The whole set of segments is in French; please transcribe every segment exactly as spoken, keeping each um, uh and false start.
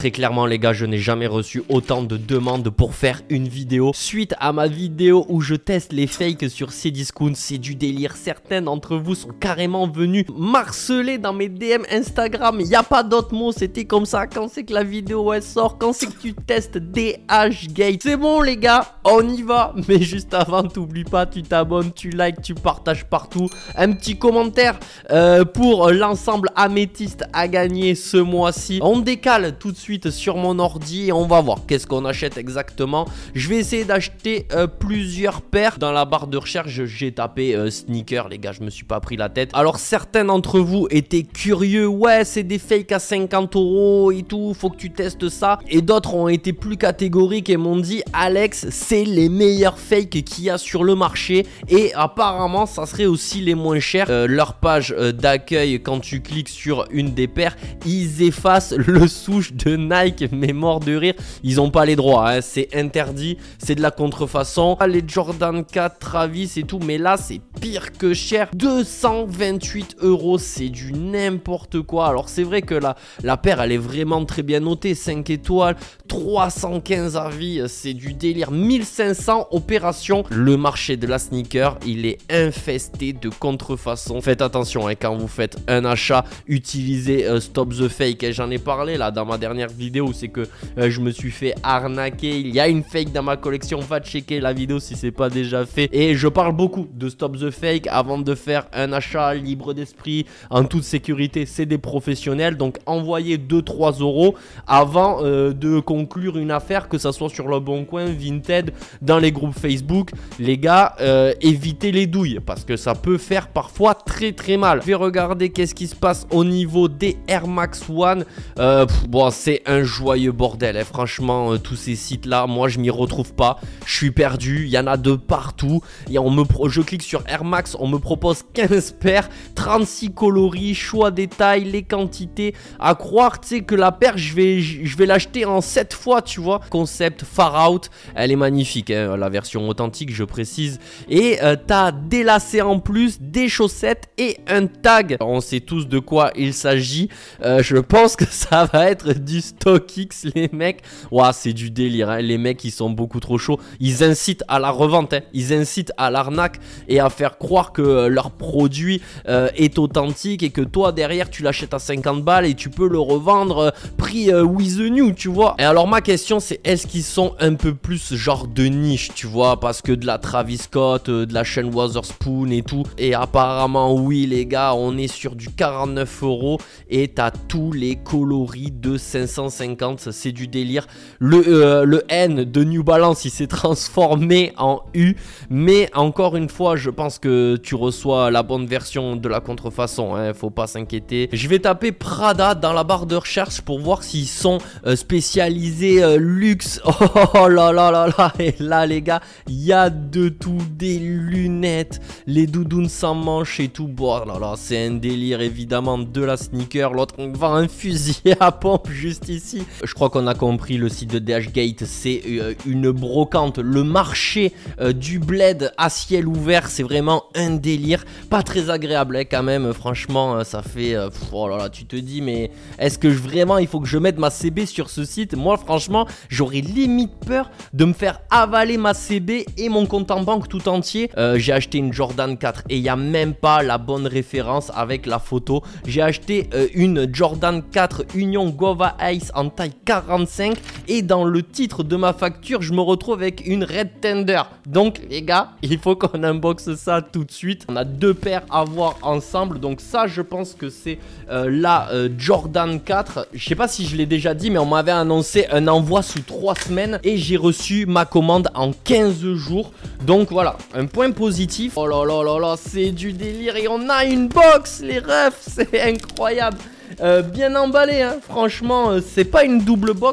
Très clairement les gars, je n'ai jamais reçu autant de demandes pour faire une vidéo suite à ma vidéo où je teste les fakes sur Cdiscount. C'est du délire. Certains d'entre vous sont carrément venus marceler dans mes D M Instagram. Il n'y a pas d'autre mot, c'était comme ça. Quand c'est que la vidéo elle sort, quand c'est que tu testes D H Gate. C'est bon les gars, on y va. Mais juste avant, t'oublies pas, tu t'abonnes, tu likes, tu partages partout. Un petit commentaire euh, pour l'ensemble améthyste à gagner ce mois-ci. On décale tout de suite sur mon ordi et on va voir qu'est-ce qu'on achète exactement. Je vais essayer d'acheter euh, plusieurs paires. Dans la barre de recherche, j'ai tapé euh, sneakers, les gars, je me suis pas pris la tête. Alors certains d'entre vous étaient curieux, ouais c'est des fakes à cinquante euros et tout, faut que tu testes ça. Et d'autres ont été plus catégoriques et m'ont dit, Alex, c'est les meilleurs fakes qu'il y a sur le marché et apparemment ça serait aussi les moins chers. Euh, leur page euh, d'accueil, quand tu cliques sur une des paires, ils effacent le souche de Nike, mais mort de rire, ils ont pas les droits, hein. C'est interdit, c'est de la contrefaçon. Les Jordan quatre Travis et tout, mais là c'est pire que cher. Deux cent vingt-huit euros, c'est du n'importe quoi. Alors c'est vrai que la, la paire elle est vraiment très bien notée, cinq étoiles, trois cent quinze avis, c'est du délire. Mille cinq cents opérations. Le marché de la sneaker il est infesté de contrefaçon. Faites attention hein, quand vous faites un achat, utilisez euh, Stop the Fake. J'en ai parlé là dans ma dernière vidéo, c'est que euh, je me suis fait arnaquer. Il y a une fake dans ma collection, va checker la vidéo si c'est pas déjà fait. Et je parle beaucoup de Stop the Fake avant de faire un achat libre d'esprit en toute sécurité. C'est des professionnels, donc envoyez deux trois euros avant euh, de conclure une affaire, que ça soit sur le Bon Coin, Vinted, dans les groupes Facebook. Les gars, euh, évitez les douilles parce que ça peut faire parfois très très mal. Je vais regarder qu'est-ce qui se passe au niveau des Air Max One. euh, pff, bon, c'est un joyeux bordel hein. Franchement, euh, tous ces sites là, moi je m'y retrouve pas, je suis perdu, il y en a de partout. Et on me pro je clique sur Air Max, on me propose quinze paires, trente-six coloris, choix des tailles, les quantités. À croire, tu sais, que la paire, je vais, je vais l'acheter en sept fois, tu vois. Concept Far Out, elle est magnifique, hein, la version authentique, je précise. Et euh, t'as des lacets en plus, des chaussettes et un tag. On sait tous de quoi il s'agit. Euh, je pense que ça va être du StockX, les mecs. Ouah, c'est du délire, hein. Les mecs, ils sont beaucoup trop chauds. Ils incitent à la revente, hein. Ils incitent à l'arnaque et à faire croire que euh, leur produit euh, est authentique et que toi derrière tu l'achètes à cinquante balles et tu peux le revendre euh, prix euh, with the new, tu vois. Et alors ma question c'est, est-ce qu'ils sont un peu plus genre de niche, tu vois, parce que de la Travis Scott, euh, de la chaîne Wotherspoon et tout. Et apparemment oui les gars, on est sur du quarante-neuf euros et t'as tous les coloris de cinq cent cinquante, c'est du délire. Le, euh, le N de New Balance il s'est transformé en U, mais encore une fois je pense que tu reçois la bonne version de la contrefaçon, hein, faut pas s'inquiéter. Je vais taper Prada dans la barre de recherche pour voir s'ils sont euh, spécialisés euh, luxe. Oh, oh là là là là. Et là les gars, il y a de tout, des lunettes, les doudounes sans manches et tout. Bon là là, c'est un délire évidemment de la sneaker. L'autre on vend un fusil à pompe juste ici. Je crois qu'on a compris, le site de D H Gate c'est euh, une brocante. Le marché euh, du bled à ciel ouvert, c'est vraiment un délire. Pas très agréable hein, quand même, franchement ça fait euh, pff, oh là là, tu te dis mais est-ce que je, vraiment il faut que je mette ma C B sur ce site? Moi franchement j'aurais limite peur de me faire avaler ma C B et mon compte en banque tout entier. euh, J'ai acheté une Jordan quatre et il n'y a même pas la bonne référence avec la photo. J'ai acheté euh, une Jordan quatre Union Gova Ice en taille quarante-cinq et dans le titre de ma facture je me retrouve avec une Red Tender. Donc les gars, il faut qu'on unboxe ça tout de suite. On a deux paires à voir ensemble. Donc ça je pense que c'est euh, la euh, Jordan quatre. Je sais pas si je l'ai déjà dit mais on m'avait annoncé un envoi sous trois semaines et j'ai reçu ma commande en quinze jours. Donc voilà, un point positif. Oh là là là là, c'est du délire. Et on a une box les refs, c'est incroyable. euh, Bien emballé hein. Franchement euh, c'est pas une double box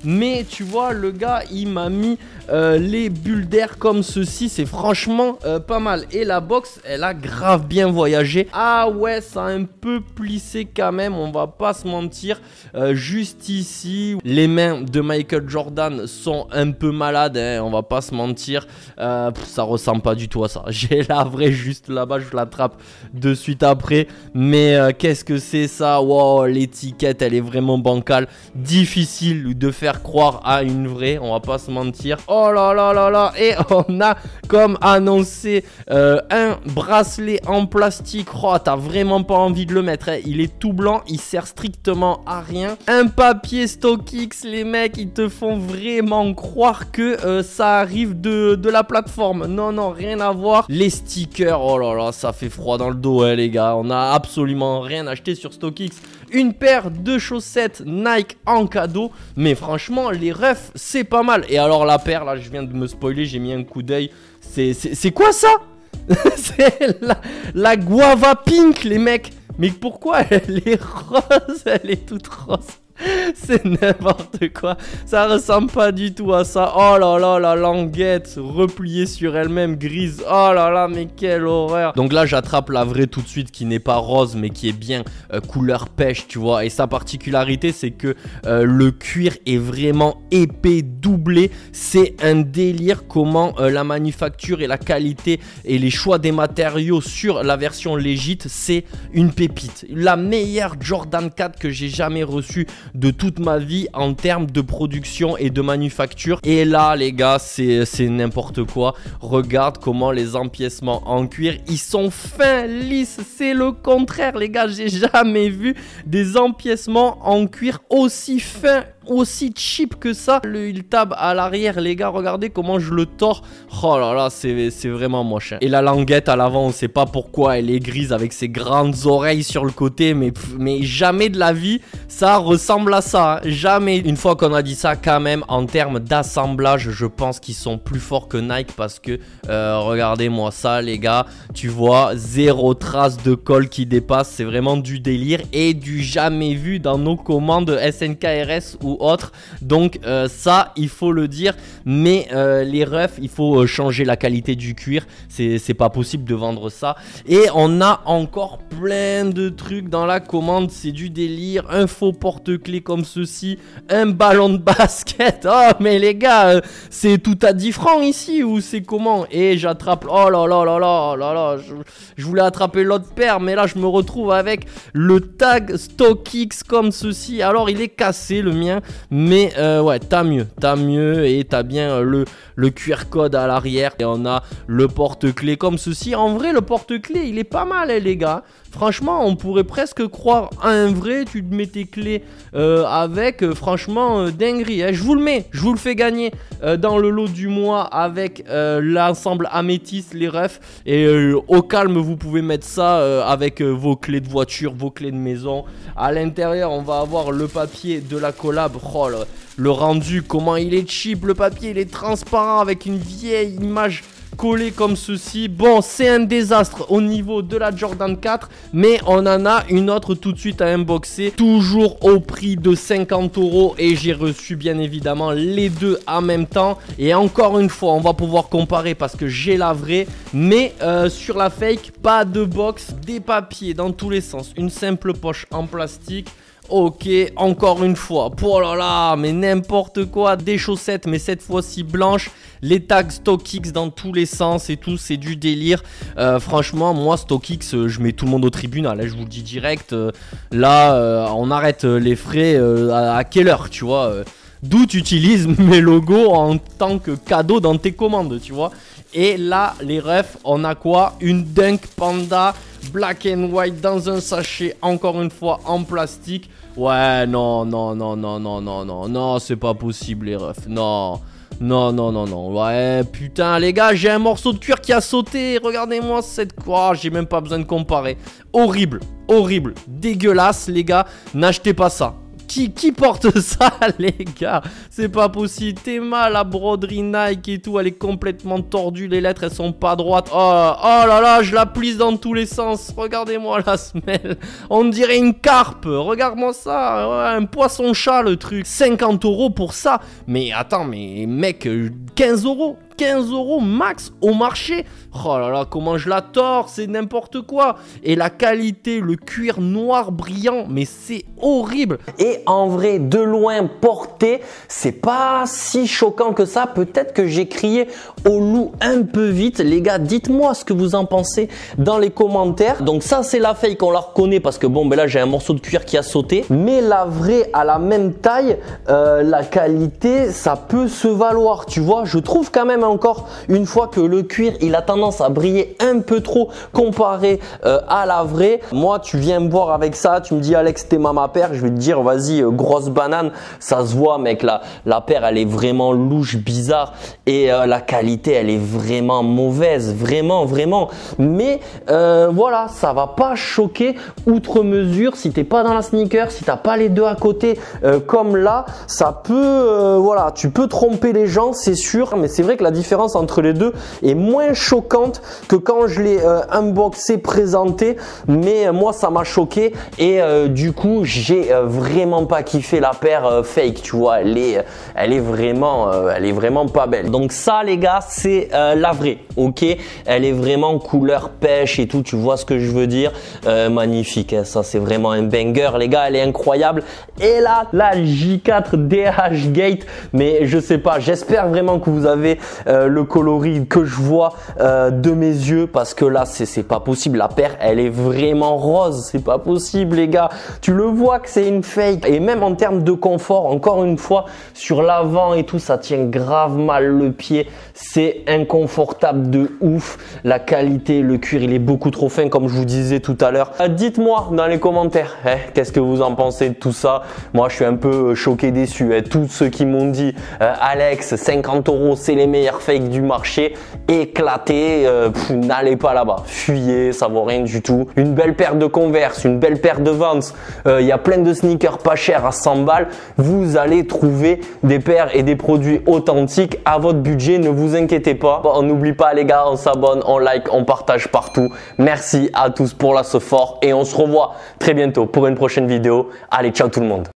mais tu vois, le gars, il m'a mis euh, les bulles d'air comme ceci. C'est franchement euh, pas mal. Et la box, elle a grave bien voyagé. Ah ouais, ça a un peu plissé quand même, on va pas se mentir. Euh, juste ici, les mains de Michael Jordan sont un peu malades, hein, on va pas se mentir. Euh, pff, ça ressemble pas du tout à ça. J'ai la vraie juste là-bas, je l'attrape de suite après. Mais euh, qu'est-ce que c'est ça? Wow, l'étiquette, elle est vraiment bancale. Difficile de faire croire à une vraie, on va pas se mentir. Oh là là là là. Et on a, comme annoncé, euh, un bracelet en plastique. Oh, t'as vraiment pas envie de le mettre, hein. Il est tout blanc, il sert strictement à rien. Un papier StockX, les mecs, ils te font vraiment croire que euh, ça arrive de, de la plateforme. Non, non, rien à voir. Les stickers, oh là là, ça fait froid dans le dos, hein, les gars. On a absolument rien acheté sur StockX. Une paire de chaussettes Nike en cadeau. Mais franchement, les refs, c'est pas mal. Et alors la paire, là, je viens de me spoiler, j'ai mis un coup d'œil. C'est quoi ça? C'est la, la guava pink, les mecs. Mais pourquoi elle est rose? Elle est toute rose. C'est n'importe quoi. Ça ressemble pas du tout à ça. Oh là là, la languette repliée sur elle-même, grise. Oh là là, mais quelle horreur. Donc là, j'attrape la vraie tout de suite, qui n'est pas rose, mais qui est bien euh, couleur pêche, tu vois. Et sa particularité, c'est que euh, le cuir est vraiment épais, doublé. C'est un délire comment euh, la manufacture et la qualité et les choix des matériaux sur la version Legit, c'est une pépite. La meilleure Jordan quatre que j'ai jamais reçue de toute ma vie en termes de production et de manufacture. Et là, les gars, c'est n'importe quoi. Regarde comment les empiècements en cuir, ils sont fins, lisses. C'est le contraire, les gars. J'ai jamais vu des empiècements en cuir aussi fins, aussi cheap que ça. Le il tab à l'arrière, les gars, regardez comment je le tords. Oh là là, c'est vraiment moche, hein. Et la languette à l'avant, on sait pas pourquoi elle est grise avec ses grandes oreilles sur le côté, mais, mais jamais de la vie ça ressemble à ça, hein. Jamais. Une fois qu'on a dit ça, quand même, en termes d'assemblage, je pense qu'ils sont plus forts que Nike parce que euh, regardez-moi ça, les gars. Tu vois, zéro trace de colle qui dépasse. C'est vraiment du délire et du jamais vu dans nos commandes S N K R S ou autres. Donc euh, ça, il faut le dire. Mais euh, les refs, il faut euh, changer la qualité du cuir. C'est pas possible de vendre ça. Et on a encore plein de trucs dans la commande. C'est du délire. Un faux porte-clés comme ceci. Un ballon de basket. Oh mais les gars, euh, c'est tout à dix francs ici ou c'est comment? Et j'attrape. Oh là là là là là là. Je, je voulais attraper l'autre paire. Mais là je me retrouve avec le tag StockX comme ceci. Alors il est cassé le mien. Mais euh, ouais, t'as mieux. T'as mieux. Et t'as bien le, le Q R code à l'arrière. Et on a le porte-clés comme ceci. En vrai le porte-clés il est pas mal, hein, les gars. Franchement, on pourrait presque croire à un vrai. Tu te mets tes clés euh, avec. Euh, franchement, euh, dinguerie, hein. Je vous le mets. Je vous le fais gagner euh, dans le lot du mois avec euh, l'ensemble améthyste, les refs. Et euh, au calme, vous pouvez mettre ça euh, avec euh, vos clés de voiture, vos clés de maison. À l'intérieur, on va avoir le papier de la collab. Oh, le, le rendu, comment il est cheap. Le papier, il est transparent avec une vieille image collé comme ceci. Bon, c'est un désastre au niveau de la Jordan quatre, mais on en a une autre tout de suite à unboxer, toujours au prix de cinquante euros, et j'ai reçu bien évidemment les deux en même temps. Et encore une fois, on va pouvoir comparer parce que j'ai la vraie, mais euh, sur la fake, pas de box, des papiers dans tous les sens, une simple poche en plastique. Ok, encore une fois, oh là là, mais n'importe quoi, des chaussettes, mais cette fois-ci blanches, les tags StockX dans tous les sens et tout, c'est du délire. Euh, franchement, moi, StockX, euh, je mets tout le monde au tribunal, hein, je vous le dis direct. Euh, là, euh, on arrête les frais euh, à, à quelle heure, tu vois euh, d'où tu utilises mes logos en tant que cadeau dans tes commandes, tu vois. Et là, les refs, on a quoi? Une Dunk Panda black and white dans un sachet, encore une fois en plastique. Ouais, non, non, non, non, non, non, non, non, c'est pas possible, les refs. Non, non, non, non, non. Ouais, putain, les gars, j'ai un morceau de cuir qui a sauté. Regardez-moi cette quoi. Oh, j'ai même pas besoin de comparer. Horrible, horrible, dégueulasse, les gars. N'achetez pas ça. qui, qui porte ça, les gars? C'est pas possible. T'es mal, la broderie Nike et tout, elle est complètement tordue. Les lettres, elles sont pas droites. Oh, oh là là, je la plisse dans tous les sens. Regardez-moi la semelle. On dirait une carpe. Regarde-moi ça. Ouais, un poisson-chat, le truc. cinquante euros pour ça. Mais attends, mais mec, quinze euros. quinze euros max au marché. Oh là là, comment je la tords, c'est n'importe quoi. Et la qualité, le cuir noir brillant, mais c'est horrible. Et en vrai, de loin porté, c'est pas si choquant que ça. Peut-être que j'ai crié au loup un peu vite. Les gars, dites-moi ce que vous en pensez dans les commentaires. Donc ça, c'est la fake, on la reconnaît parce que bon, ben là, j'ai un morceau de cuir qui a sauté. Mais la vraie, à la même taille, euh, la qualité, ça peut se valoir. Tu vois, je trouve quand même encore une fois que le cuir, il a tendance à briller un peu trop comparé euh, à la vraie. Moi, tu viens me voir avec ça, tu me dis Alex, t'es ma paire, je vais te dire vas-y, euh, grosse banane, ça se voit mec, la, la paire elle est vraiment louche, bizarre et euh, la qualité elle est vraiment mauvaise, vraiment, vraiment. Mais euh, voilà, ça va pas choquer outre mesure si t'es pas dans la sneaker, si t'as pas les deux à côté euh, comme là, ça peut, euh, voilà, tu peux tromper les gens, c'est sûr, mais c'est vrai que la différence entre les deux est moins choquante que quand je l'ai euh, unboxé, présenté. Mais euh, moi ça m'a choqué et euh, du coup j'ai euh, vraiment pas kiffé la paire euh, fake, tu vois, elle est, elle est vraiment euh, elle est vraiment pas belle. Donc ça les gars, c'est euh, la vraie, ok, elle est vraiment couleur pêche et tout, tu vois ce que je veux dire. Euh, magnifique, hein, ça c'est vraiment un banger les gars, elle est incroyable. Et là la J quatre D H Gate, mais je sais pas, j'espère vraiment que vous avez euh, le coloris que je vois euh, de mes yeux, parce que là c'est pas possible, la paire elle est vraiment rose, c'est pas possible les gars, tu le vois que c'est une fake. Et même en termes de confort, encore une fois, sur l'avant et tout, ça tient grave mal le pied, c'est inconfortable de ouf. La qualité, le cuir il est beaucoup trop fin comme je vous disais tout à l'heure. Euh, dites-moi dans les commentaires, hein, qu'est-ce que vous en pensez de tout ça. Moi je suis un peu choqué, déçu, hein. Tous ceux qui m'ont dit euh, Alex, cinquante euros c'est les meilleurs fakes du marché, éclaté. Euh, n'allez pas là-bas, fuyez, ça vaut rien du tout. Une belle paire de Converse, une belle paire de Vans, il euh, y a plein de sneakers pas chers à cent balles, vous allez trouver des paires et des produits authentiques à votre budget, ne vous inquiétez pas. Bon, on n'oublie pas les gars, on s'abonne, on like, on partage partout. Merci à tous pour la support et on se revoit très bientôt pour une prochaine vidéo. Allez, ciao tout le monde.